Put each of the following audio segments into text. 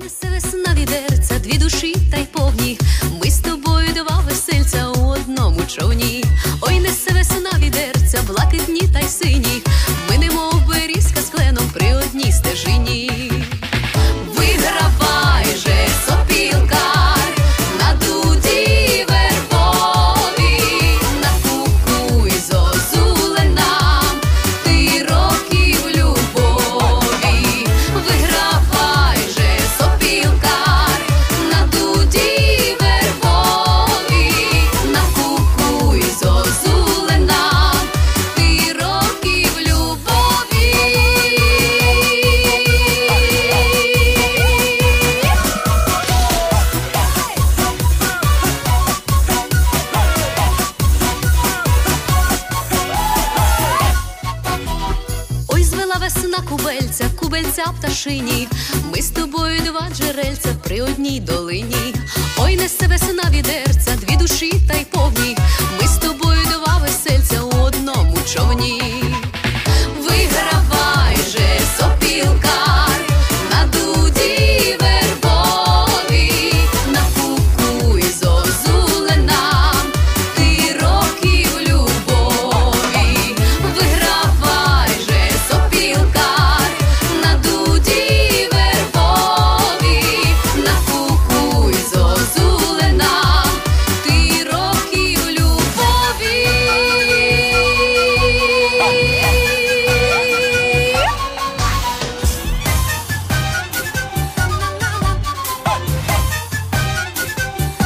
несе весна відерця, дві душі та й повні. Ми з тобою два весельця у одному човні. Ой, несе весна відерця, блакитні та й сині. Ми немов берізка з кленом при одній стежині. Вигравай же, сопілкар, на дуді вербовій, накукуй зозулена, ти років любові. Вигравай же, сопілкар, на дуді вербовій, накукуй зозулена, ти років любові. Ой, звела весна кубельця, кубельця пташині. Ми з тобою два джерельця при одній долині. Ой, несе весна відерця, дві душі та й повні. Ми з тобою два весельця у одному човні. Вигравай же, сопілкар, на дуді вербовій, накукуй зозулена, ти років любові. Вигравай же, сопілкар, на дуді вербовій, накукуй зозулена, ти років любові.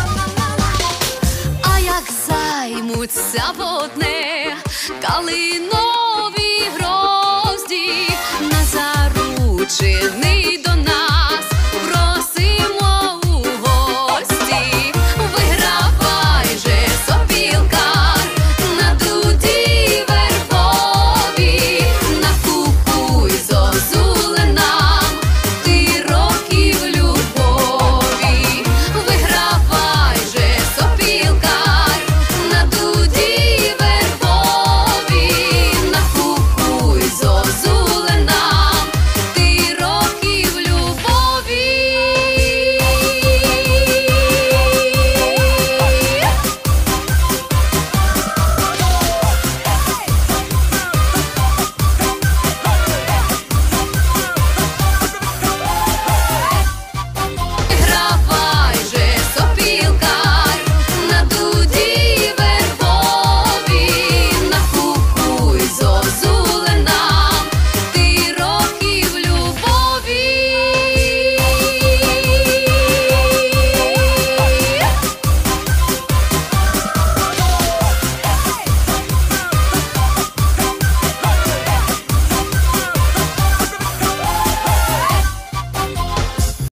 А як займуться в одне калину